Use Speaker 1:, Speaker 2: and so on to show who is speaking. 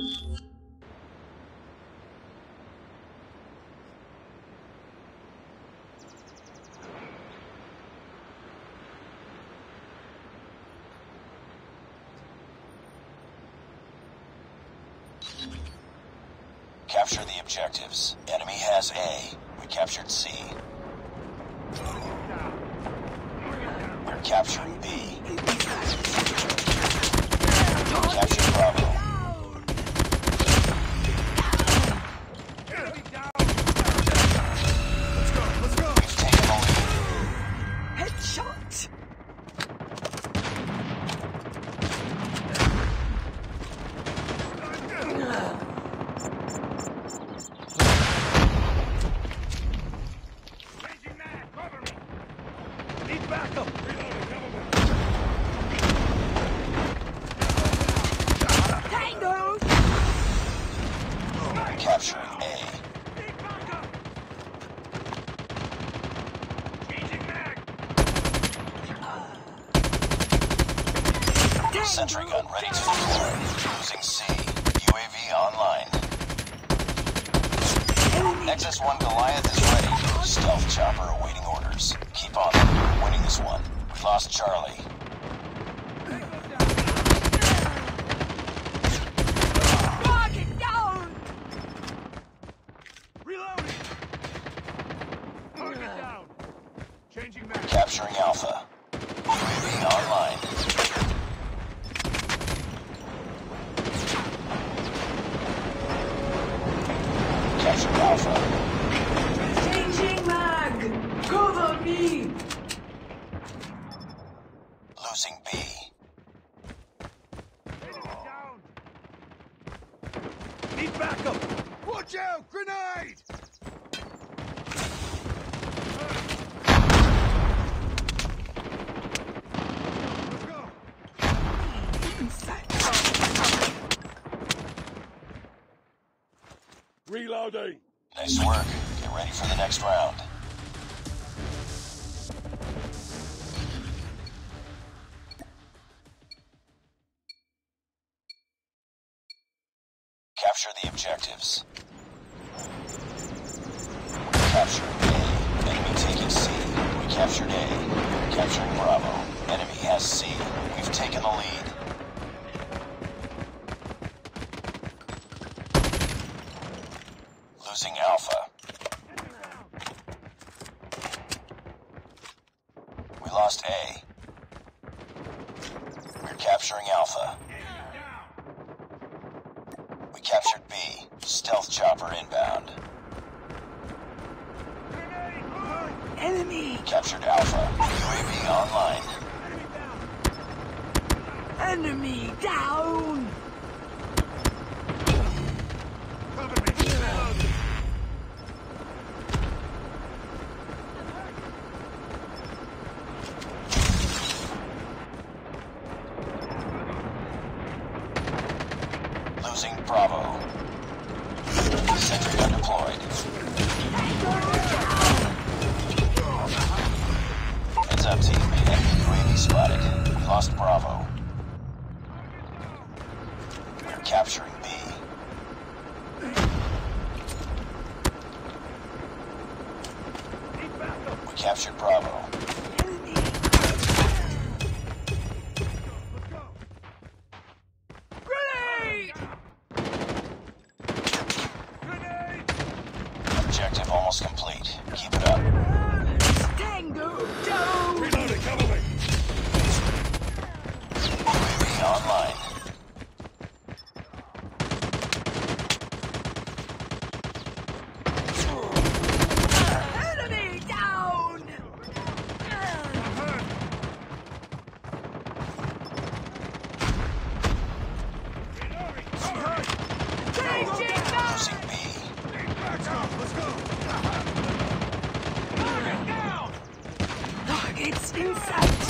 Speaker 1: Capture the objectives. Enemy has A. We captured C. We're capturing B. Capture Bravo.
Speaker 2: Let's go.
Speaker 1: We've taken the lead.
Speaker 3: Headshot!
Speaker 2: Changing mag, cover me. Need backup.
Speaker 3: Tango!
Speaker 1: Capturing A.
Speaker 2: Need backup. Changing mag.
Speaker 1: Sentry gun ready to deploy. Losing C. UAV online. XS-1 Goliath is ready. Stealth chopper awaiting orders. Keep on them. We're winning this one. We lost Charlie.
Speaker 3: Target down!
Speaker 2: Reloading. Target down. Changing mag.
Speaker 1: Capturing Alpha. UAV online. Captured Alpha.
Speaker 3: Changing mag! Cover me!
Speaker 1: Losing B.
Speaker 2: Enemy down. Need backup. Watch out! Grenade! Let's go. Reloading.
Speaker 1: Nice work. Get ready for the next round. Capture the objectives. Capturing A. Enemy taking C. We captured A. Capturing Bravo. Enemy has C. We've taken the lead. Losing Alpha. We lost A. We're capturing Alpha. We captured B. Stealth chopper inbound.
Speaker 3: Enemy!
Speaker 1: Captured Alpha. UAV online.
Speaker 3: Enemy down!
Speaker 2: Cover me. Reloading.
Speaker 1: Losing Bravo. Sentry gun deployed. Heads up, team. Enemy UAV spotted. We lost Bravo. We're capturing B.
Speaker 2: Need backup.
Speaker 1: We captured Bravo.
Speaker 3: Enemy!
Speaker 2: Let's go.
Speaker 3: Grenade!
Speaker 2: Grenade.
Speaker 1: Objective almost complete. Keep it up.
Speaker 3: Tango down!
Speaker 2: Reloading. Cover me.
Speaker 1: UAV online.
Speaker 3: Enemy down!
Speaker 2: I'm hurt. Reloading. I'm hurt.
Speaker 3: Changing mag!
Speaker 1: Losing B.
Speaker 2: Need backup. Let's go. Target down.
Speaker 3: Targets inside